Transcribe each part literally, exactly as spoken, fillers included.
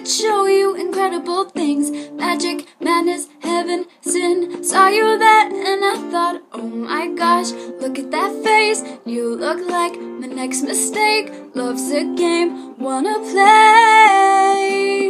could show you incredible things. Magic, madness, heaven, sin. Saw you there and I thought, oh my gosh, look at that face. You look like my next mistake. Love's a game, wanna play.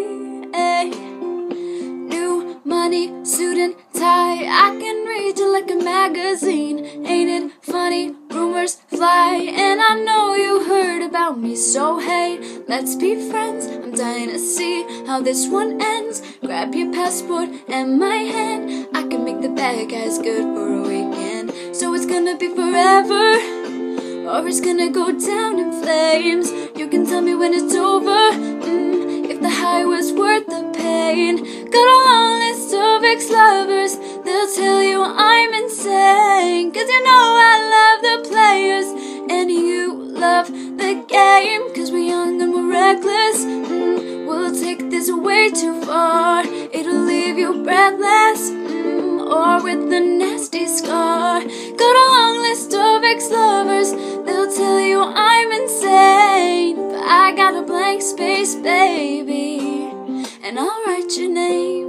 New money, suit and tie. I can read you like a magazine. Ain't it funny? Rumors fly, and I know you heard about me. So hey, let's be friends. I'm dying to see how this one ends. Grab your passport and my hand. I can make the bad guys good for a weekend. So it's gonna be forever, or it's gonna go down in flames. You can tell me when it's over, mm, if the high was worth the pain. Got a long list of ex-lovers. They'll tell you I'm insane, 'cause you know I love the players and you love the game. 'Cause we're young and we're reckless, mm, we'll take this way too far. It'll leave you breathless, mm, or with a nasty scar. Got a long list of ex-lovers. They'll tell you I'm insane, but I got a blank space, baby, and I'll write your name.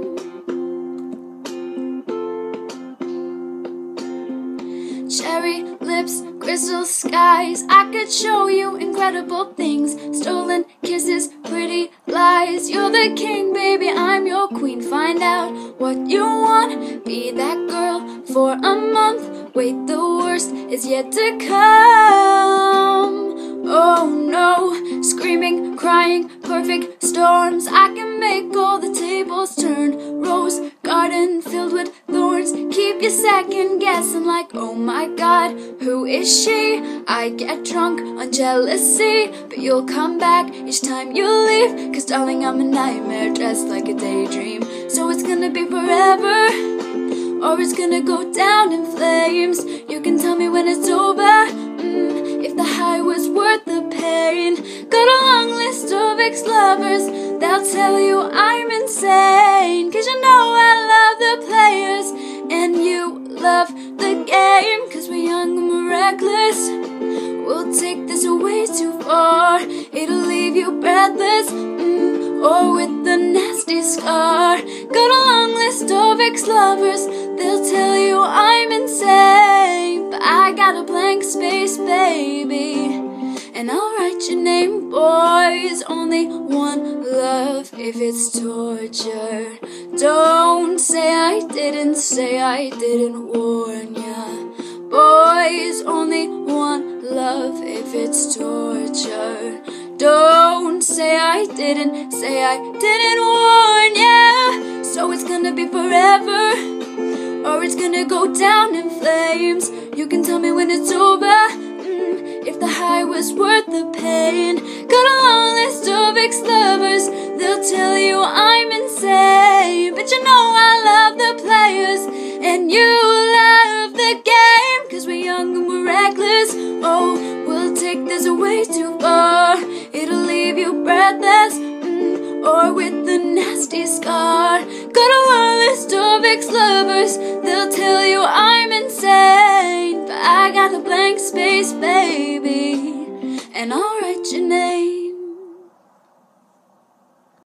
Cherry lips, crystal skies. I could show you incredible things. Stolen kisses, pretty lies. You're the king, baby, I'm your queen. Find out what you want. Be that girl for a month. Wait, the worst is yet to come. Oh no, screaming, crying, perfect storms. I can make all the tables turn. Rose garden filled with thorns. Keep you second guessing like, oh my god, who is she? I get drunk on jealousy, but you'll come back each time you leave. 'Cause darling, I'm a nightmare dressed like a daydream. So it's gonna be forever, or it's gonna go down in flames. You can tell me when it's over, mm, if the high was worth the pain. Got a long list of ex-lovers. They'll tell you I'm insane, 'cause you know I love the players and you love the game. 'Cause we're young and we're reckless. We'll take this way too far. It'll leave you breathless, mm, or with a nasty scar. Got a long list of ex-lovers. They'll tell you I'm insane, but I got a blank space, baby, and I'll write your name. Boys, only one love if it's torture. Don't say I didn't, say I didn't warn ya. Boys, only one love if it's torture. Don't say I didn't, say I didn't warn ya. So it's gonna be forever, or it's gonna go down in flames. You can tell me when it's over, mm, if the high was worth the pain. Got a long list of ex-lovers. They'll tell you I'm insane, but you know I love the players and you love the game. 'Cause we're young and we're reckless. Oh, we'll take this way too far. It'll leave you breathless, mm, or with a nasty scar. Got a long list of ex-lovers. They'll tell you I'm insane, but I got a blank space, baby, and I'll